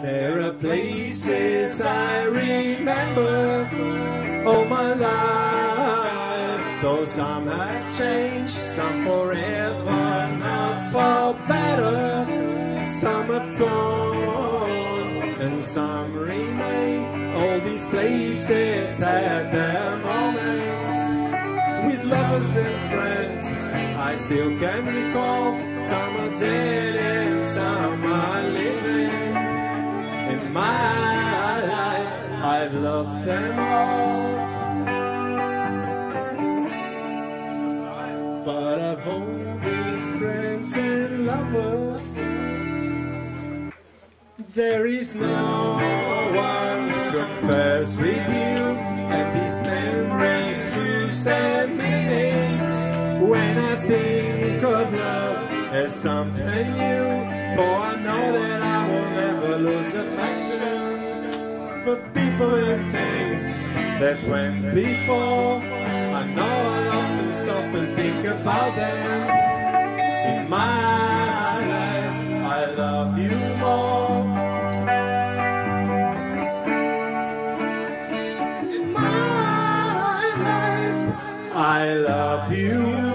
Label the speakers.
Speaker 1: There are places I remember all my life, though some have changed, some forever, not for better. Some have gone and some remain. All these places had their moments with lovers and friends. I still can recall. Some are dead and some are living. In my life, I've loved them all, but I've always friends and lovers. There is no one compares with you, and these memories lose their meanings when I think of love as something new. For I know that I will never lose affection for people and things that went before. I know I'll often stop and think about them. In my life, I love you more. In my life, I love you more.